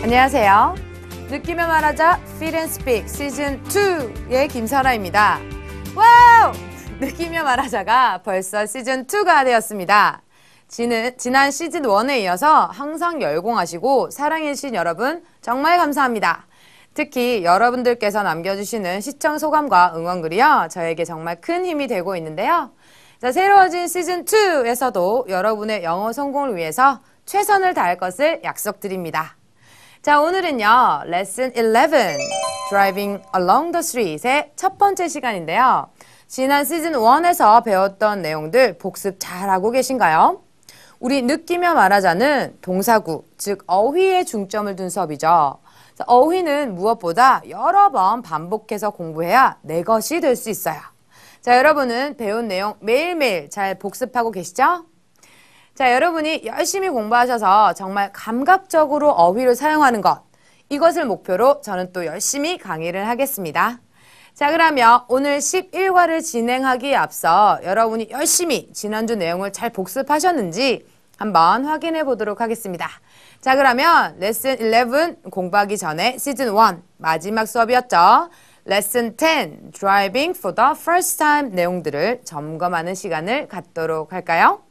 안녕하세요. 느끼며 말하자 Fit and Speak 시즌 2의 김설아입니다. 와우! 느끼며 말하자가 벌써 시즌 2가 되었습니다. 지난 시즌 1에 이어서 항상 열공하시고 사랑해주신 여러분 정말 감사합니다. 특히 여러분들께서 남겨주시는 시청 소감과 응원글이요. 저에게 정말 큰 힘이 되고 있는데요. 자, 새로워진 시즌 2에서도 여러분의 영어 성공을 위해서 최선을 다할 것을 약속드립니다. 자, 오늘은요. 레슨 11, Driving Along the Street의 첫 번째 시간인데요. 지난 시즌 1에서 배웠던 내용들 복습 잘하고 계신가요? 우리 느끼며 말하자는 동사구, 즉 어휘에 중점을 둔 수업이죠. 어휘는 무엇보다 여러 번 반복해서 공부해야 내 것이 될 수 있어요. 자, 여러분은 배운 내용 매일매일 잘 복습하고 계시죠? 자, 여러분이 열심히 공부하셔서 정말 감각적으로 어휘를 사용하는 것, 이것을 목표로 저는 또 열심히 강의를 하겠습니다. 자, 그러면 오늘 11과를 진행하기에 앞서 여러분이 열심히 지난주 내용을 잘 복습하셨는지 한번 확인해 보도록 하겠습니다. 자, 그러면 레슨 11 공부하기 전에 시즌 1 마지막 수업이었죠. 레슨 10 Driving for the first time 내용들을 점검하는 시간을 갖도록 할까요?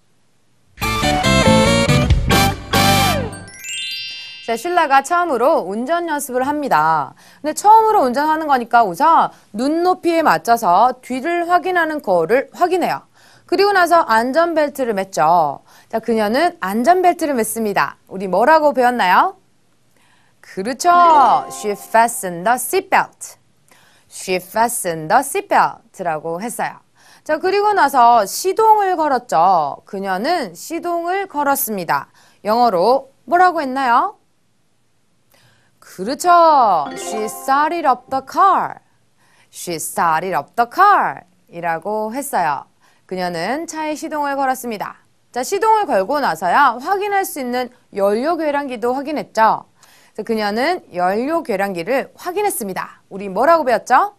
자, 쉴라가 처음으로 운전 연습을 합니다. 근데 처음으로 운전하는 거니까 우선 눈높이에 맞춰서 뒤를 확인하는 거를 확인해요. 그리고 나서 안전벨트를 맸죠. 자, 그녀는 안전벨트를 맸습니다. 우리 뭐라고 배웠나요? 그렇죠. She fastened the seatbelt. She fastened the seatbelt라고 했어요. 자, 그리고 나서 시동을 걸었죠. 그녀는 시동을 걸었습니다. 영어로 뭐라고 했나요? 그렇죠. She started up the car. She started up the car 이라고 했어요. 그녀는 차에 시동을 걸었습니다. 자, 시동을 걸고 나서야 확인할 수 있는 연료 계량기도 확인했죠. 자, 그녀는 연료 계량기를 확인했습니다. 우리 뭐라고 배웠죠?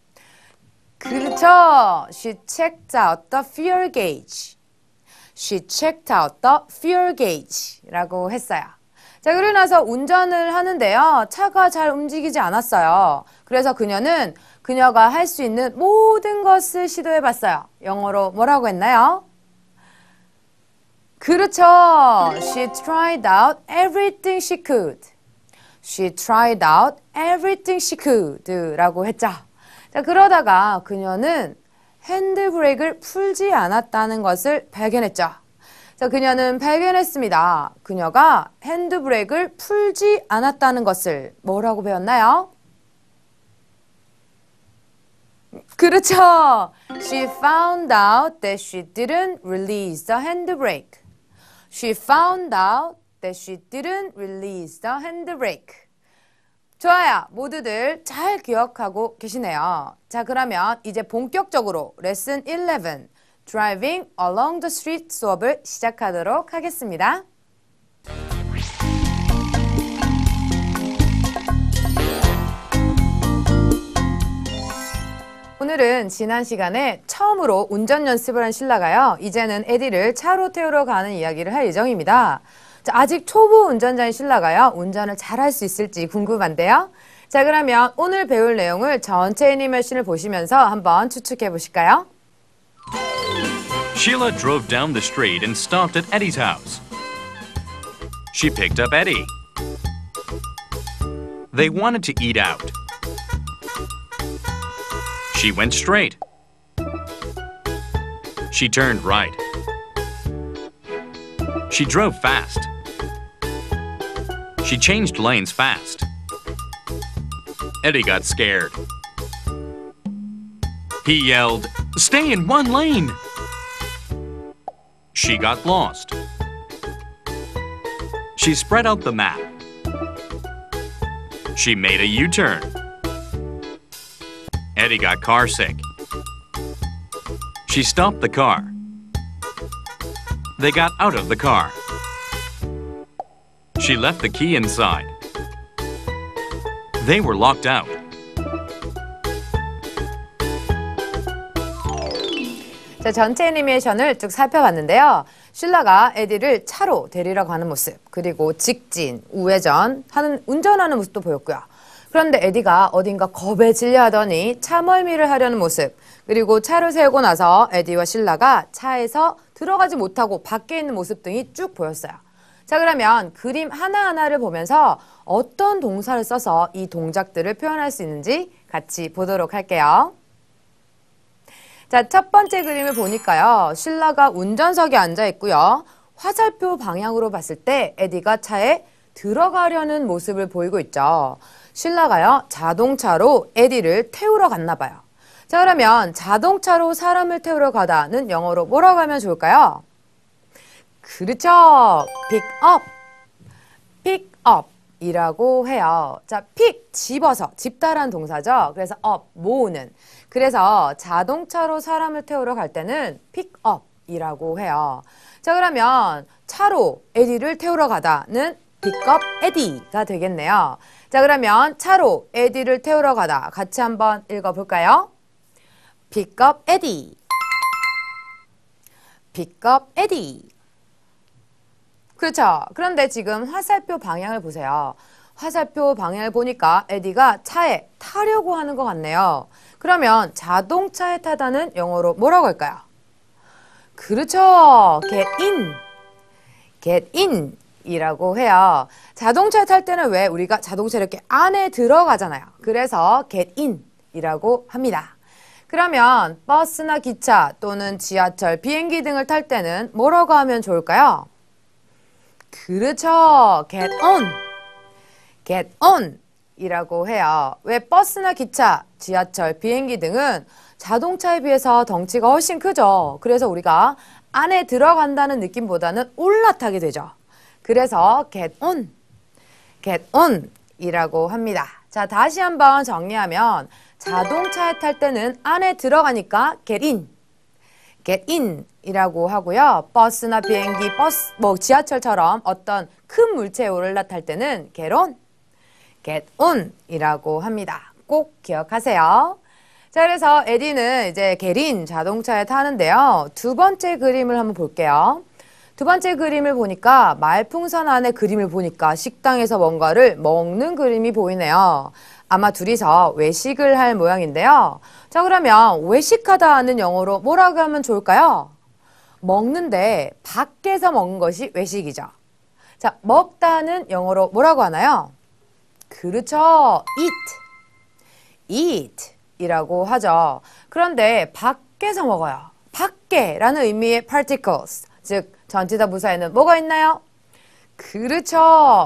그렇죠. She checked out the fuel gauge. She checked out the fuel gauge 라고 했어요. 자, 그러고 나서 운전을 하는데요. 차가 잘 움직이지 않았어요. 그래서 그녀가 할 수 있는 모든 것을 시도해봤어요. 영어로 뭐라고 했나요? 그렇죠. She tried out everything she could. She tried out everything she could 라고 했죠. 자, 그러다가 그녀는 핸드브레이크를 풀지 않았다는 것을 발견했죠. 자, 그녀는 발견했습니다. 그녀가 핸드브레이크를 풀지 않았다는 것을 뭐라고 배웠나요? 그렇죠. She found out that she didn't release the handbrake. She found out that she didn't release the handbrake. 좋아요. 모두들 잘 기억하고 계시네요. 자, 그러면 이제 본격적으로 레슨 11 Driving Along the Street 수업을 시작하도록 하겠습니다. 오늘은 지난 시간에 처음으로 운전 연습을 한 쉴라가요. 이제는 에디를 차로 태우러 가는 이야기를 할 예정입니다. 자, 아직 초보 운전자인 쉴라가요. 운전을 잘할 수 있을지 궁금한데요. 자, 그러면 오늘 배울 내용을 전체 애니메이션을 보시면서 한번 추측해 보실까요? Sheila drove down the street and stopped at Eddie's house. She picked up Eddie. They wanted to eat out. She went straight. She turned right. She drove fast. She changed lanes fast. Eddie got scared. He yelled, "Stay in one lane!" She got lost. She spread out the map. She made a U-turn. Eddie got carsick. She stopped the car. They got out of the car. She left the key inside. They were locked out. 자, 전체 애니메이션을 쭉 살펴봤는데요. 신라가 에디를 차로 데리러 가는 모습, 그리고 직진, 우회전, 운전하는 모습도 보였고요. 그런데 에디가 어딘가 겁에 질려 하더니 차 멀미를 하려는 모습, 그리고 차를 세우고 나서 에디와 신라가 차에서 들어가지 못하고 밖에 있는 모습 등이 쭉 보였어요. 자, 그러면 그림 하나하나를 보면서 어떤 동사를 써서 이 동작들을 표현할 수 있는지 같이 보도록 할게요. 자, 첫 번째 그림을 보니까요. 신라가 운전석에 앉아 있고요. 화살표 방향으로 봤을 때 에디가 차에 들어가려는 모습을 보이고 있죠. 신라가요, 자동차로 에디를 태우러 갔나 봐요. 자, 그러면 자동차로 사람을 태우러 가다는 영어로 뭐라고 하면 좋을까요? 그렇죠. pick up. pick up 이라고 해요. 자, pick, 집어서, 집다란 동사죠. 그래서 up, 모으는. 그래서 자동차로 사람을 태우러 갈 때는 pick up 이라고 해요. 자, 그러면 차로 에디를 태우러 가다는 pick up 에디가 되겠네요. 자, 그러면 차로 에디를 태우러 가다 같이 한번 읽어볼까요? pick up 에디. pick up 에디. 그렇죠. 그런데 지금 화살표 방향을 보세요. 화살표 방향을 보니까 에디가 차에 타려고 하는 것 같네요. 그러면 자동차에 타다는 영어로 뭐라고 할까요? 그렇죠. get in. get in 이라고 해요. 자동차에 탈 때는 왜 우리가 자동차 이렇게 안에 들어가잖아요. 그래서 get in 이라고 합니다. 그러면 버스나 기차 또는 지하철, 비행기 등을 탈 때는 뭐라고 하면 좋을까요? 그렇죠. get on. get on 이라고 해요. 왜 버스나 기차, 지하철, 비행기 등은 자동차에 비해서 덩치가 훨씬 크죠. 그래서 우리가 안에 들어간다는 느낌보다는 올라타게 되죠. 그래서 get on. get on 이라고 합니다. 자, 다시 한번 정리하면 자동차에 탈 때는 안에 들어가니까 get in. get in 이라고 하고요. 버스나 비행기, 지하철처럼 어떤 큰 물체에 올라탈 때는 get on. get on 이라고 합니다. 꼭 기억하세요. 자, 그래서 에디는 이제 get in 자동차에 타는데요. 두 번째 그림을 한번 볼게요. 두 번째 그림을 보니까 말풍선 안에 그림을 보니까 식당에서 뭔가를 먹는 그림이 보이네요. 아마 둘이서 외식을 할 모양인데요. 자, 그러면 외식하다는 영어로 뭐라고 하면 좋을까요? 먹는데 밖에서 먹는 것이 외식이죠. 자, 먹다는 영어로 뭐라고 하나요? 그렇죠. eat 이라고 하죠. 그런데 밖에서 먹어요. 밖에라는 의미의 particles, 즉 전치사 부사에는 뭐가 있나요? 그렇죠.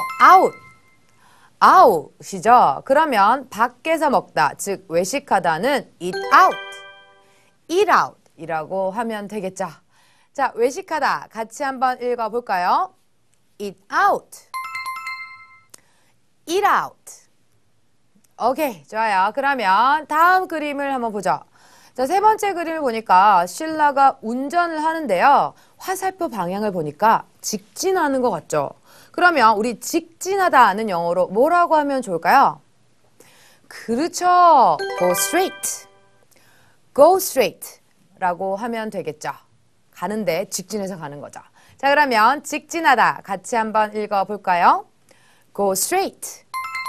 out이죠. 그러면 밖에서 먹다, 즉 외식하다는 eat out 이라고 하면 되겠죠. 자, 외식하다 같이 한번 읽어볼까요? eat out. 오케이, 좋아요. 그러면 다음 그림을 한번 보죠. 자, 세 번째 그림을 보니까 신라가 운전을 하는데요. 화살표 방향을 보니까 직진하는 것 같죠? 그러면 우리 직진하다는 영어로 뭐라고 하면 좋을까요? 그렇죠. go straight 라고 하면 되겠죠. 가는데 직진해서 가는 거죠. 자, 그러면 직진하다 같이 한번 읽어볼까요? go straight.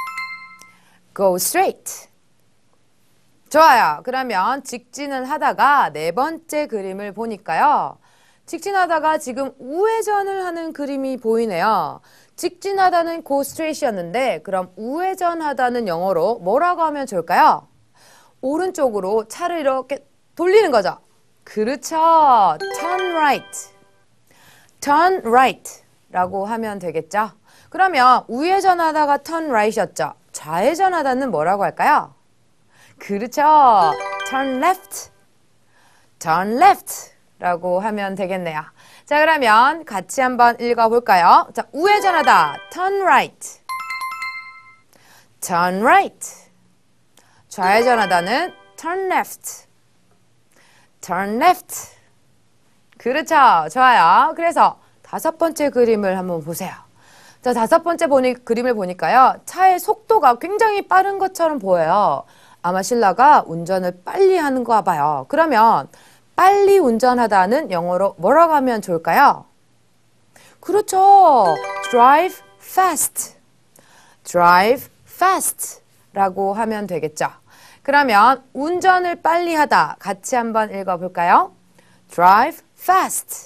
좋아요. 그러면 직진을 하다가 네 번째 그림을 보니까요. 직진하다가 지금 우회전을 하는 그림이 보이네요. 직진하다는 go straight이었는데 그럼 우회전하다는 영어로 뭐라고 하면 좋을까요? 오른쪽으로 차를 이렇게 돌리는 거죠. 그렇죠. turn right 라고 하면 되겠죠. 그러면 우회전하다가 turn right이었죠. 좌회전하다는 뭐라고 할까요? 그렇죠. turn left 라고 하면 되겠네요. 자, 그러면 같이 한번 읽어볼까요? 자, 우회전하다 turn right. 좌회전하다는 turn left. 그렇죠. 좋아요. 그래서 다섯 번째 그림을 한번 보세요. 자, 다섯 번째 그림을 보니까요. 차의 속도가 굉장히 빠른 것처럼 보여요. 아마 신라가 운전을 빨리 하는가 봐요. 그러면 빨리 운전하다는 영어로 뭐라고 하면 좋을까요? 그렇죠. drive fast. drive fast 라고 하면 되겠죠. 그러면 운전을 빨리 하다 같이 한번 읽어볼까요? drive fast.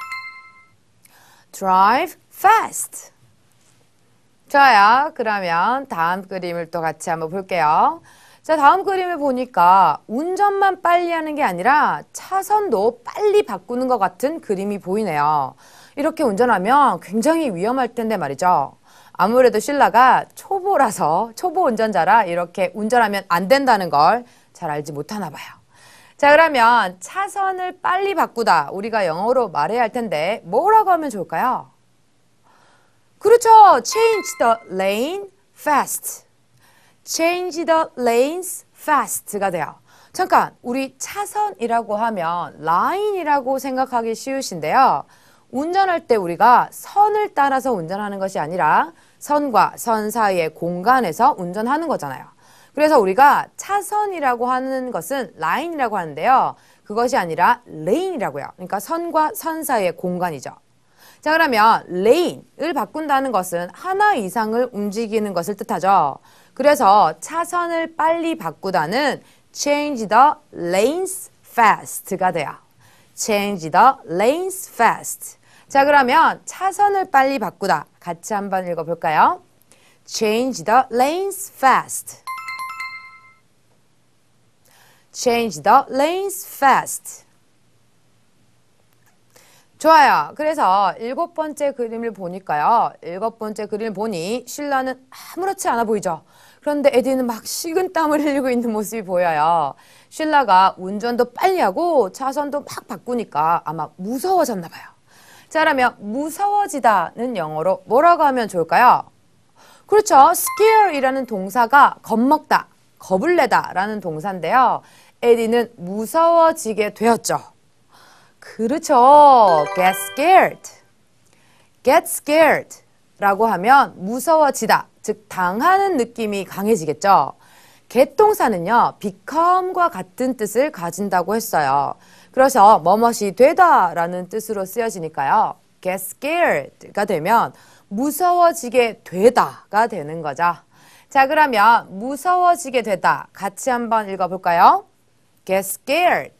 drive fast. 좋아요. 그러면 다음 그림을 또 같이 한번 볼게요. 자, 다음 그림을 보니까 운전만 빨리 하는 게 아니라 차선도 빨리 바꾸는 것 같은 그림이 보이네요. 이렇게 운전하면 굉장히 위험할 텐데 말이죠. 아무래도 신라가 초보라서, 초보 운전자라 이렇게 운전하면 안 된다는 걸 잘 알지 못하나 봐요. 자, 그러면 차선을 빨리 바꾸다 우리가 영어로 말해야 할 텐데 뭐라고 하면 좋을까요? 그렇죠. change the lane fast. change the lanes fast가 돼요. 잠깐, 우리 차선이라고 하면 라인이라고 생각하기 쉬우신데요. 운전할 때 우리가 선을 따라서 운전하는 것이 아니라 선과 선 사이의 공간에서 운전하는 거잖아요. 그래서 우리가 차선이라고 하는 것은 라인이라고 하는데요. 그것이 아니라 레인이라고요. 그러니까 선과 선 사이의 공간이죠. 자, 그러면 레인을 바꾼다는 것은 하나 이상을 움직이는 것을 뜻하죠. 그래서 차선을 빨리 바꾸다는 change the lanes fast가 돼요. change the lanes fast. 자, 그러면 차선을 빨리 바꾸다 같이 한번 읽어볼까요? change the lanes fast. change the lanes fast. 좋아요. 그래서 7번째 그림을 보니까요. 7번째 그림을 보니 신라는 아무렇지 않아 보이죠? 그런데 에디는 막 식은땀을 흘리고 있는 모습이 보여요. 신라가 운전도 빨리 하고 차선도 막 바꾸니까 아마 무서워졌나 봐요. 자, 그러면 무서워지다는 영어로 뭐라고 하면 좋을까요? 그렇죠. scare이라는 동사가 겁먹다, 겁을 내다 라는 동사인데요. 에디는 무서워지게 되었죠. 그렇죠. get scared. get scared 라고 하면 무서워지다, 즉 당하는 느낌이 강해지겠죠. get 동사는요. become과 같은 뜻을 가진다고 했어요. 그래서 뭐뭇이 되다 라는 뜻으로 쓰여지니까요. get scared가 되면 무서워지게 되다가 되는 거죠. 자, 그러면 무서워지게 되다 같이 한번 읽어볼까요? get scared.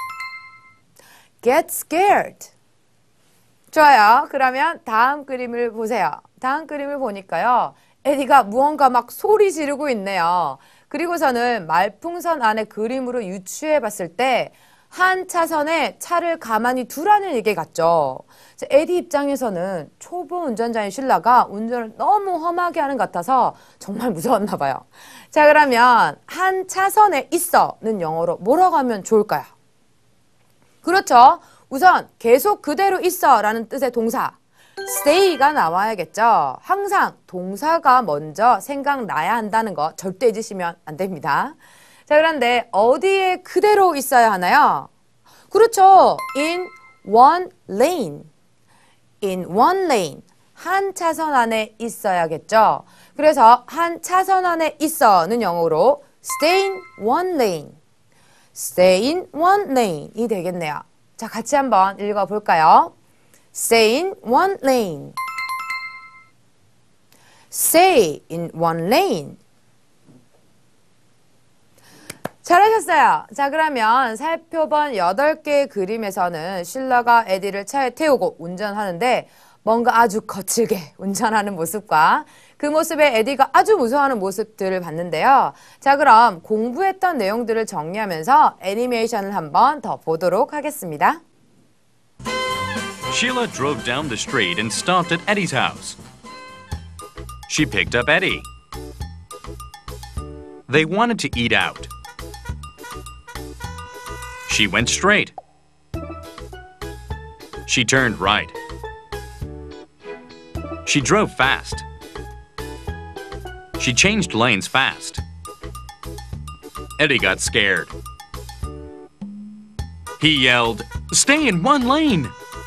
get scared. 좋아요. 그러면 다음 그림을 보세요. 다음 그림을 보니까요. 에디가 무언가 막 소리 지르고 있네요. 그리고서는 말풍선 안에 그림으로 유추해 봤을 때 한 차선에 차를 가만히 두라는 얘기 같죠. 에디 입장에서는 초보 운전자인 신라가 운전을 너무 험하게 하는 것 같아서 정말 무서웠나 봐요. 자, 그러면 한 차선에 있어는 영어로 뭐라고 하면 좋을까요? 그렇죠. 우선 계속 그대로 있어 라는 뜻의 동사 stay가 나와야겠죠. 항상 동사가 먼저 생각나야 한다는 거 절대 잊으시면 안 됩니다. 자, 그런데 어디에 그대로 있어야 하나요? 그렇죠. in one lane. in one lane. 한 차선 안에 있어야겠죠. 그래서 한 차선 안에 있어는 영어로 stay in one lane. stay in one lane이 되겠네요. 자, 같이 한번 읽어볼까요? stay in one lane. stay in one lane. 잘하셨어요. 자, 그러면 살펴본 8개의 그림에서는 신라가 에디를 차에 태우고 운전하는데 뭔가 아주 거칠게 운전하는 모습과 그 모습에 에디가 아주 무서워하는 모습들을 봤는데요. 자, 그럼 공부했던 내용들을 정리하면서 애니메이션을 한번 더 보도록 하겠습니다. Sheila drove down the street and stopped at Eddie's house. She picked up Eddie. They wanted to eat out. She went straight. She turned right. She drove fast. She changed lanes fast. Eddie got scared. He yelled, "Stay in one lane!"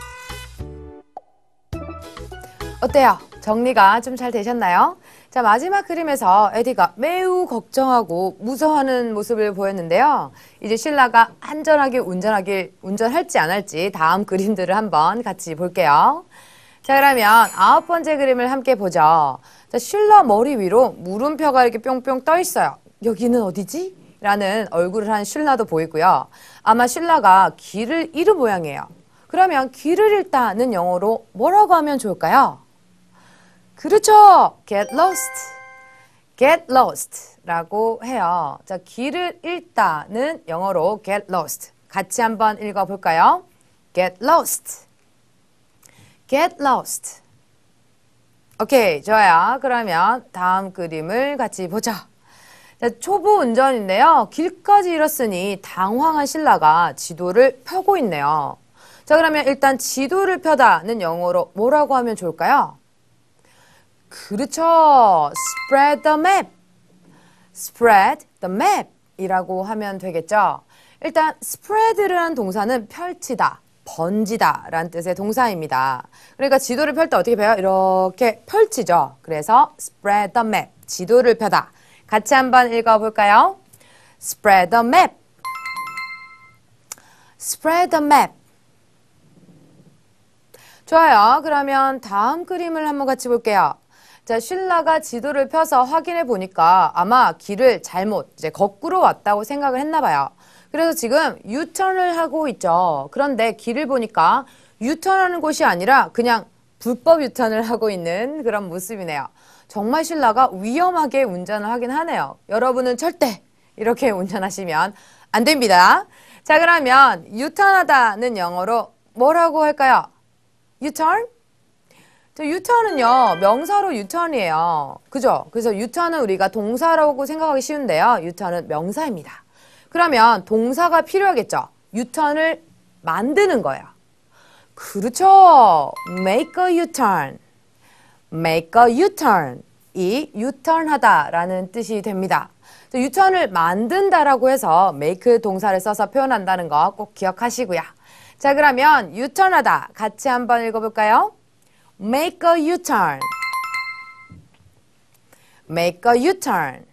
어때요? 정리가 좀 잘 되셨나요? 자, 마지막 그림에서 에디가 매우 걱정하고 무서워하는 모습을 보였는데요. 이제 신라가 안전하게 운전할지 안 할지 다음 그림들을 한번 같이 볼게요. 자, 그러면 9번째 그림을 함께 보죠. 자, 슐러 머리 위로 물음표가 이렇게 뿅뿅 떠 있어요. 여기는 어디지? 라는 얼굴을 한 슐러도 보이고요. 아마 슐러가 길을 잃은 모양이에요. 그러면 길을 잃다는 영어로 뭐라고 하면 좋을까요? 그렇죠. get lost. get lost 라고 해요. 자, 길을 잃다는 영어로 get lost. 같이 한번 읽어볼까요? get lost. get lost. 오케이, 좋아요. 그러면 다음 그림을 같이 보자. 자, 초보 운전인데요. 길까지 잃었으니 당황한 신라가 지도를 펴고 있네요. 자, 그러면 일단 지도를 펴다는 영어로 뭐라고 하면 좋을까요? 그렇죠. spread the map. spread the map 이라고 하면 되겠죠. 일단 spread라는 동사는 펼치다, 번지다 라는 뜻의 동사입니다. 그러니까 지도를 펼 때 어떻게 펴요? 이렇게 펼치죠. 그래서 spread the map, 지도를 펴다. 같이 한번 읽어볼까요? spread the map. spread the map. 좋아요. 그러면 다음 그림을 한번 같이 볼게요. 자, 슐라가 지도를 펴서 확인해 보니까 아마 길을 잘못, 이제 거꾸로 왔다고 생각을 했나 봐요. 그래서 지금 유턴을 하고 있죠. 그런데 길을 보니까 유턴하는 곳이 아니라 그냥 불법 유턴을 하고 있는 그런 모습이네요. 정말 슐라가 위험하게 운전을 하긴 하네요. 여러분은 절대 이렇게 운전하시면 안 됩니다. 자, 그러면 유턴하다는 영어로 뭐라고 할까요? 유턴? 유턴은요, 명사로 유턴이에요. 그죠? 그래서 유턴은 우리가 동사라고 생각하기 쉬운데요. 유턴은 명사입니다. 그러면 동사가 필요하겠죠? 유턴을 만드는 거예요. 그렇죠. make a U-turn. make a U-turn. 이 유턴하다라는 뜻이 됩니다. 유턴을 만든다라고 해서 make 동사를 써서 표현한다는 거 꼭 기억하시고요. 자, 그러면 유턴하다 같이 한번 읽어볼까요? make a U-turn. make a U-turn.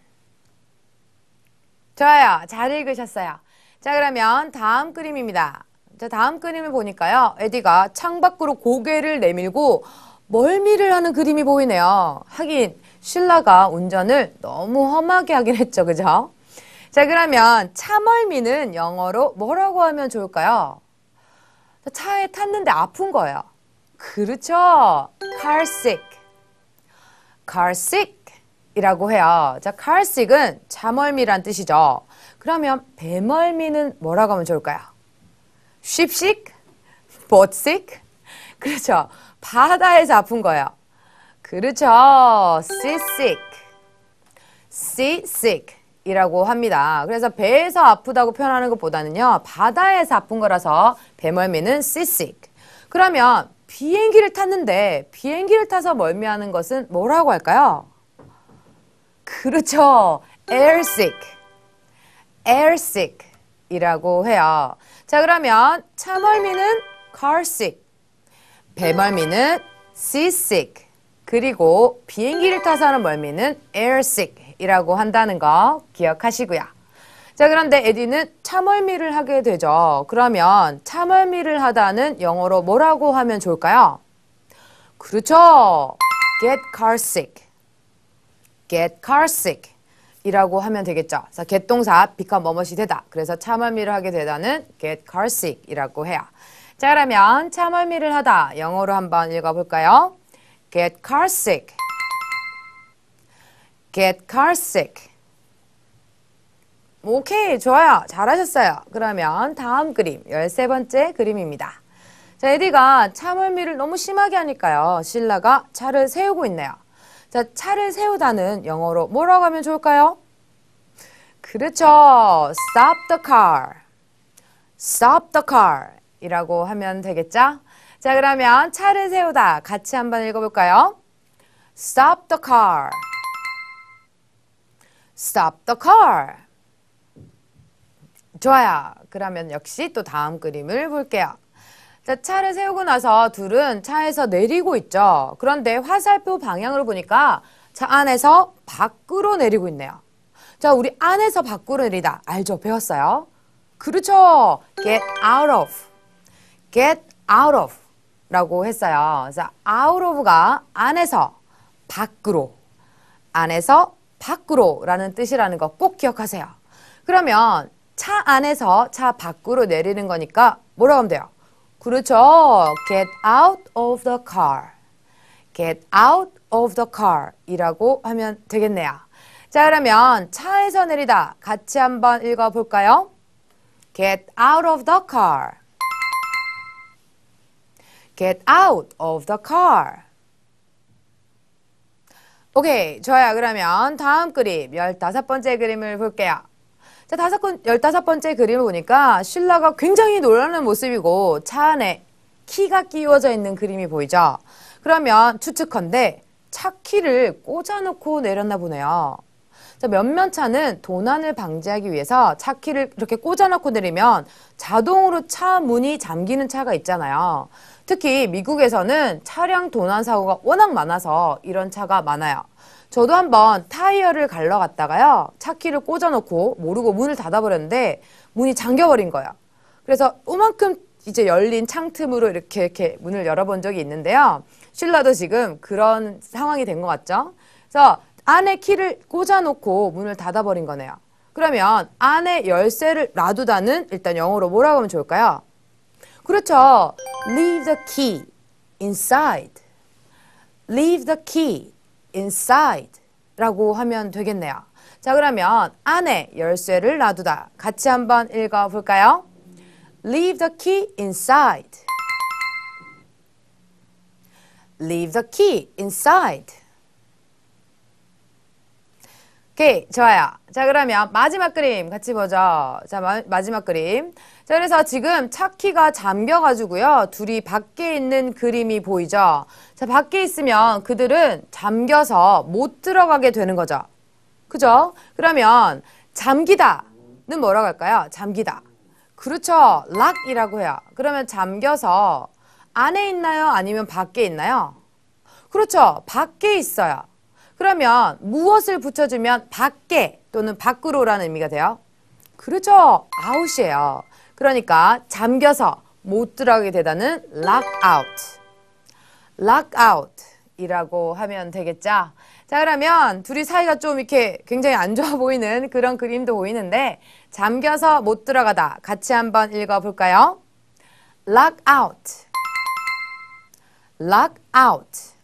좋아요. 잘 읽으셨어요. 자, 그러면 다음 그림입니다. 자, 다음 그림을 보니까요. 에디가 창밖으로 고개를 내밀고 멀미를 하는 그림이 보이네요. 하긴 슐라가 운전을 너무 험하게 하긴 했죠. 그죠? 자, 그러면 차멀미는 영어로 뭐라고 하면 좋을까요? 차에 탔는데 아픈 거예요. 그렇죠. car sick. car sick 이라고 해요. 자, car sick은 차멀미란 뜻이죠. 그러면 배멀미는 뭐라고 하면 좋을까요? ship sick? boat sick? 그렇죠. 바다에서 아픈 거예요. 그렇죠. sea sick. sea sick 이라고 합니다. 그래서 배에서 아프다고 표현하는 것보다는요. 바다에서 아픈 거라서 배멀미는 sea sick. 그러면 비행기를 탔는데 비행기를 타서 멀미하는 것은 뭐라고 할까요? 그렇죠. airsick. airsick 이라고 해요. 자, 그러면 차멀미는 carsick. 배멀미는 seasick. 그리고 비행기를 타서 하는 멀미는 airsick 이라고 한다는 거 기억하시고요. 자, 그런데 에디는 차멀미를 하게 되죠. 그러면 차멀미를 하다는 영어로 뭐라고 하면 좋을까요? 그렇죠. get carsick. get carsick 이라고 하면 되겠죠. 그래서 get 동사 become 뭐뭇이 되다. 그래서 차멀미를 하게 되다는 get carsick 이라고 해요. 자, 그러면 차멀미를 하다 영어로 한번 읽어볼까요? get carsick. get carsick. 오케이, 좋아요. 잘하셨어요. 그러면 다음 그림, 13번째 그림입니다. 자, 에디가 차멀미를 너무 심하게 하니까요. 실라가 차를 세우고 있네요. 자, 차를 세우다는 영어로 뭐라고 하면 좋을까요? 그렇죠. stop the car. stop the car 이라고 하면 되겠죠? 자, 그러면 차를 세우다 같이 한번 읽어볼까요? stop the car. stop the car. 좋아요. 그러면 역시 또 다음 그림을 볼게요. 자, 차를 세우고 나서 둘은 차에서 내리고 있죠. 그런데 화살표 방향으로 보니까 차 안에서 밖으로 내리고 있네요. 자, 우리 안에서 밖으로 내리다 알죠? 배웠어요? 그렇죠. get out of. get out of 라고 했어요. 그래서 out of가 안에서 밖으로, 안에서 밖으로 라는 뜻이라는 거 꼭 기억하세요. 그러면 차 안에서 차 밖으로 내리는 거니까 뭐라고 하면 돼요? 그렇죠. Get out of the car. Get out of the car 이라고 하면 되겠네요. 자, 그러면 차에서 내리다 같이 한번 읽어볼까요? Get out of the car. Get out of the car. 오케이, 좋아요. 그러면 다음 그림, 15번째 그림을 볼게요. 자, 15번째 그림을 보니까 쉴라가 굉장히 놀라는 모습이고 차 안에 키가 끼워져 있는 그림이 보이죠? 그러면 추측컨대 차 키를 꽂아놓고 내렸나 보네요. 자, 몇몇 차는 도난을 방지하기 위해서 차 키를 이렇게 꽂아놓고 내리면 자동으로 차 문이 잠기는 차가 있잖아요. 특히 미국에서는 차량 도난 사고가 워낙 많아서 이런 차가 많아요. 저도 한번 타이어를 갈러 갔다가요. 차 키를 꽂아놓고 모르고 문을 닫아버렸는데 문이 잠겨버린 거예요. 그래서 요만큼 이제 열린 창틈으로 이렇게 문을 열어본 적이 있는데요. 쉴라도 지금 그런 상황이 된 것 같죠? 그래서 안에 키를 꽂아놓고 문을 닫아버린 거네요. 그러면 안에 열쇠를 놔두다는 일단 영어로 뭐라고 하면 좋을까요? 그렇죠. Leave the key inside. Leave the key inside 라고 하면 되겠네요. 자, 그러면 안에 열쇠를 놔두다. 같이 한번 읽어볼까요? Leave the key inside. Leave the key inside. 오케이, 좋아요. 자, 그러면 마지막 그림 같이 보죠. 자, 마지막 그림. 자, 그래서 지금 차 키가 잠겨가지고요. 둘이 밖에 있는 그림이 보이죠? 자, 밖에 있으면 그들은 잠겨서 못 들어가게 되는 거죠. 그죠? 그러면 잠기다는 뭐라고 할까요? 잠기다. 그렇죠. lock이라고 해요. 그러면 잠겨서 안에 있나요? 아니면 밖에 있나요? 그렇죠. 밖에 있어요. 그러면 무엇을 붙여주면 밖에 또는 밖으로라는 의미가 돼요? 그렇죠. out이에요. 그러니까 잠겨서 못 들어가게 되다는 lock out. lock out 이라고 하면 되겠죠? 자, 그러면 둘이 사이가 좀 이렇게 굉장히 안 좋아 보이는 그런 그림도 보이는데 잠겨서 못 들어가다. 같이 한번 읽어볼까요? lock out. lock out.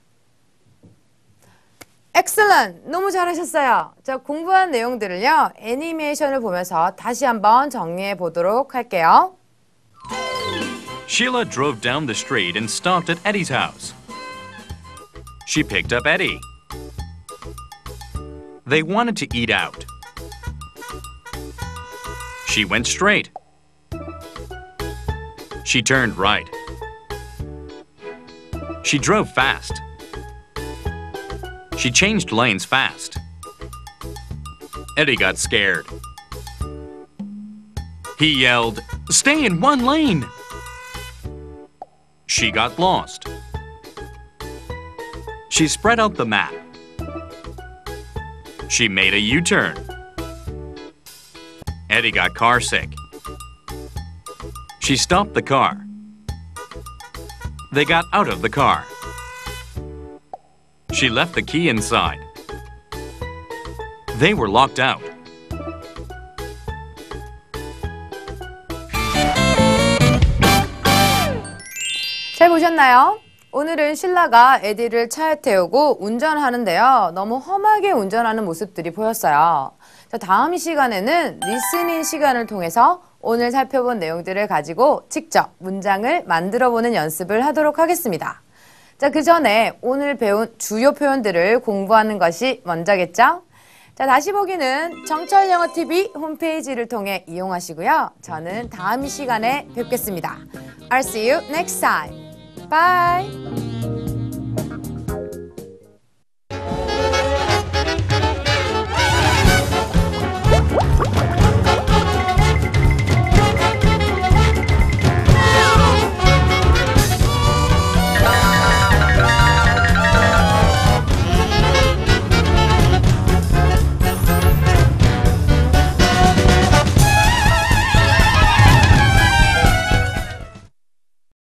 Excellent! 너무 잘하셨어요. 자, 공부한 내용들을요, 애니메이션을 보면서 다시 한번 정리해 보도록 할게요. Sheila drove down the street and stopped at Eddie's house. She picked up Eddie. They wanted to eat out. She went straight. She turned right. She drove fast. She changed lanes fast. Eddie got scared. He yelled, "Stay in one lane!" She got lost. She spread out the map. She made a U-turn. Eddie got carsick. She stopped the car. They got out of the car. She left the key inside. They were locked out. 잘 보셨나요? 오늘은 쉴라가 에디를 차에 태우고 운전하는데요. 너무 험하게 운전하는 모습들이 보였어요. 자, 다음 시간에는 리스닝 시간을 통해서 오늘 살펴본 내용들을 가지고 직접 문장을 만들어보는 연습을 하도록 하겠습니다. 자, 그 전에 오늘 배운 주요 표현들을 공부하는 것이 먼저겠죠? 자, 다시 보기는 정철영어TV 홈페이지를 통해 이용하시고요. 저는 다음 시간에 뵙겠습니다. I'll see you next time. Bye!